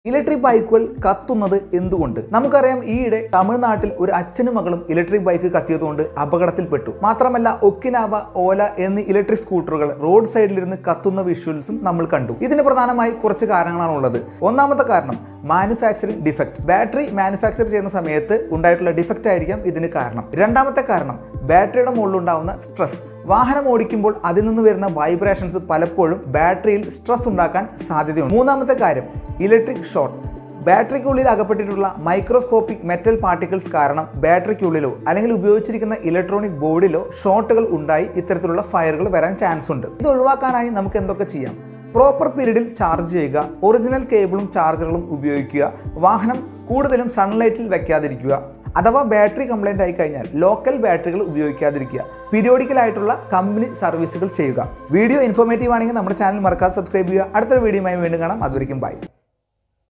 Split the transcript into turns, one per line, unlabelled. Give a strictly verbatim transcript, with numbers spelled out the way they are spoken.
Electric ബൈക്കുകൾ കത്തുന്നത് എന്തുകൊണ്ട്? നമുക്കറിയാം, ഈയിടെ തമിഴ്നാട്ടിൽ ഒരു അച്ഛനും മകളും ഇലക്ട്രിക് ബൈക്ക് കത്തിയതുകൊണ്ട് അപകടത്തിൽപ്പെട്ടു. മാത്രമല്ല, ഒക്കിനാവ, ഓല എന്നീ ഇലക്ട്രിക് സ്കൂട്ടറുകൾ റോഡ് സൈഡിലിരുന്ന് കത്തുന്ന വിഷ്വൽസും നമ്മൾ കണ്ടു. ഇതിന് പ്രധാനമായി കുറച്ച് കാരണങ്ങളാണ് ഉള്ളത്. ഒന്നാമത്തെ കാരണം മാനുഫാക്ചറിംഗ് ഡിഫക്റ്റ്. ബാറ്ററി മാനുഫാക്ചർ ചെയ്യുന്ന സമയത്ത് ഉണ്ടായിട്ടുള്ള ഡിഫക്റ്റ് ആയിരിക്കാം ഇതിന് കാരണം. രണ്ടാമത്തെ കാരണം ബാറ്ററിയുടെ മുകളിലുണ്ടാവുന്ന സ്ട്രെസ്. വാഹനം ഓടിക്കുമ്പോൾ അതിൽ നിന്ന് വരുന്ന വൈബ്രേഷൻസ് പലപ്പോഴും ബാറ്ററിയിൽ സ്ട്രെസ് ഉണ്ടാക്കാൻ സാധ്യതയുണ്ട്. മൂന്നാമത്തെ കാര്യം ഇലക്ട്രിക് ഷോർട്ട്. ബാറ്ററിക്കുള്ളിൽ അകപ്പെട്ടിട്ടുള്ള മൈക്രോസ്കോപ്പിക് മെറ്റൽ പാർട്ടിക്കിൾസ് കാരണം ബാറ്ററിക്കുള്ളിലോ അല്ലെങ്കിൽ ഉപയോഗിച്ചിരിക്കുന്ന ഇലക്ട്രോണിക് ബോർഡിലോ ഷോർട്ടുകൾ ഉണ്ടായി ഇത്തരത്തിലുള്ള ഫയറുകൾ വരാൻ ചാൻസ് ഉണ്ട്. ഇത് ഒഴിവാക്കാനായി നമുക്ക് എന്തൊക്കെ ചെയ്യാം? പ്രോപ്പർ പീരീഡിൽ ചാർജ് ചെയ്യുക, ഒറിജിനൽ കേബിളും ചാർജറുകളും ഉപയോഗിക്കുക, വാഹനം കൂടുതലും സൺലൈറ്റിൽ വെക്കാതിരിക്കുക, അഥവാ ബാറ്ററി കംപ്ലൈൻറ്റ് ആയി കഴിഞ്ഞാൽ ലോക്കൽ ബാറ്ററികൾ ഉപയോഗിക്കാതിരിക്കുക, പീരിയോഡിക്കൽ ആയിട്ടുള്ള കമ്പനി സർവീസുകൾ ചെയ്യുക. വീഡിയോ ഇൻഫോർമേറ്റീവ് ആണെങ്കിൽ നമ്മുടെ ചാനൽ മറക്കാതെ സബ്സ്ക്രൈബ് ചെയ്യുക. അടുത്തൊരു വീഡിയോയുമായി വീണ്ടും കാണാം. അതുവരെയും ബൈ.